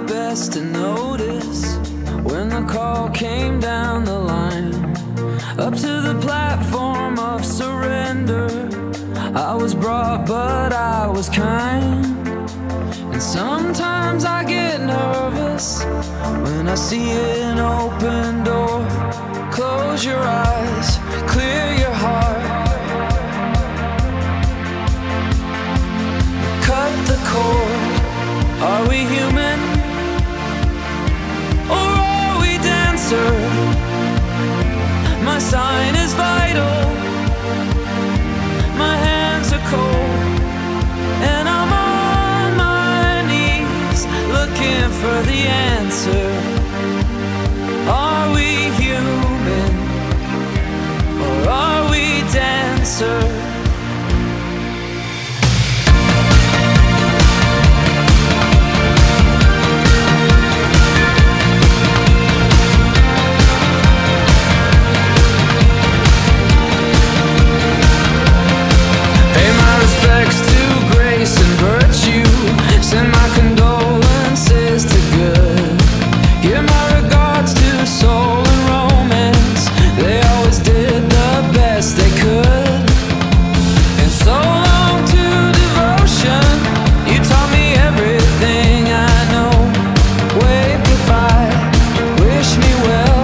best to notice when the call came down the line, up to the platform of surrender. I was brought, but I was kind. And sometimes I get nervous when I see an open door. Close your eyes, clear your heart, cut the cord. Are we human, or are we dancer? My sign is vital, my hands are cold, and I'm on my knees looking for the answer. Are we human, or are we dancer? Send my condolences to good. Give my regards to soul and romance. They always did the best they could. And so long to devotion. You taught me everything I know. Wave goodbye, wish me well.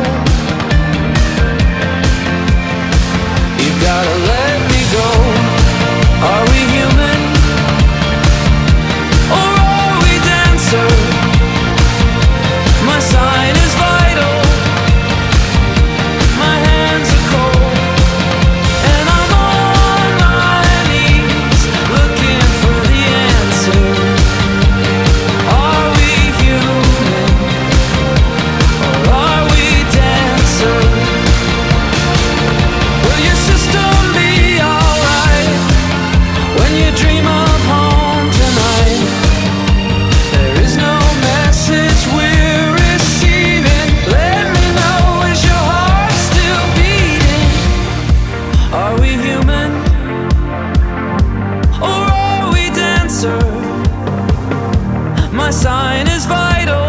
You've gotta let me go. Are we human, or are we dancer? My sign is vital, my hands are cold, and I'm on my knees looking for the answer. Are we human, or are we dancer? Will your system be alright when you dream of home tonight? There is no message we're receiving. Let me know, is your heart still beating? Are we human, or are we dancer? My sign is vital,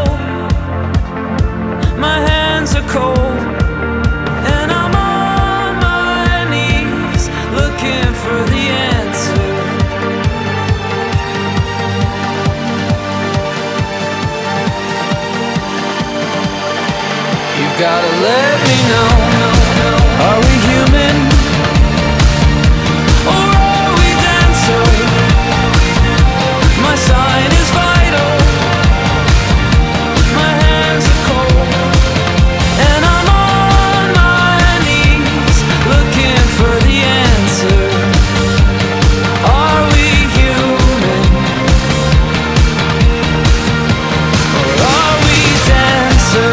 my hands are cold, and I'm on my knees looking for the answer. You've gotta let me know. Are we human, or are we dancer? My sign is vital, my hands are cold, and I'm on my knees looking for the answer. Are we human, or are we dancer?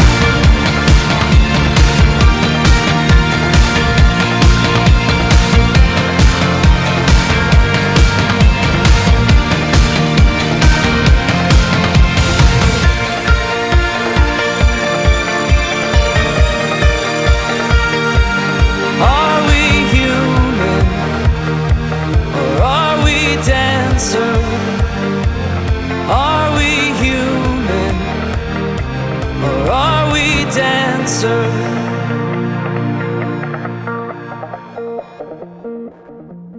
Are we human, or are we dancer? Are we human, or are we dancer?